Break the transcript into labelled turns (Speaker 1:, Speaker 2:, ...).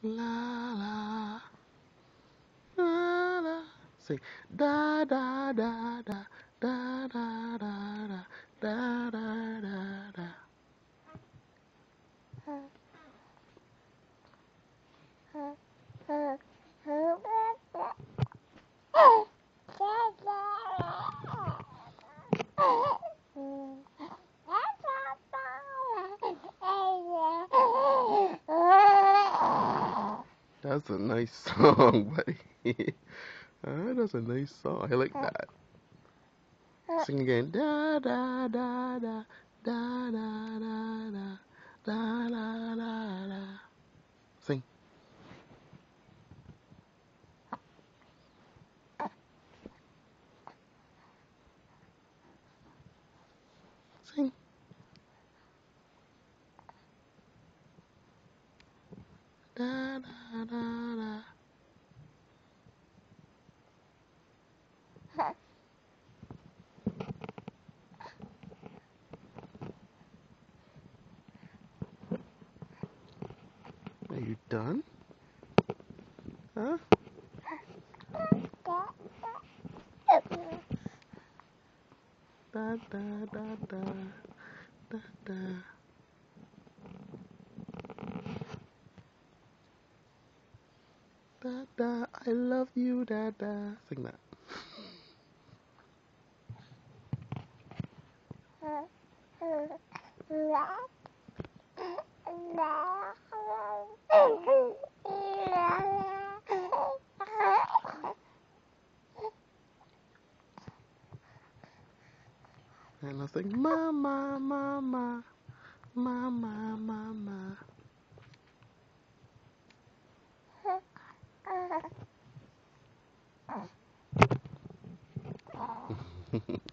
Speaker 1: La la la la. Sing da da da da da da da da da da da da. That's a nice song, buddy. That's a nice song. I like that. Sing again. Da da da da da da da da da da da da. Sing. Sing. Da da da da. Are you done? Huh? Da da da da da da. Da da. I love you, da da. Sing that. And I'll sing mama, mama, mama, mama.